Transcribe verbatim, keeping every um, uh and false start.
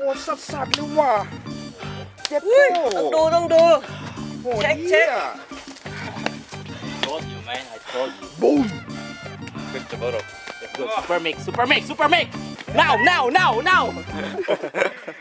อ้สัสสัสเลยว่ะเจ็บอุ้ยโอ้ต้องดูต้องดูโหเช็คเช็ค told you, man. I told you. บูม Good job, Let's go. Super mix, super mix, super mix. Now, now, now, now.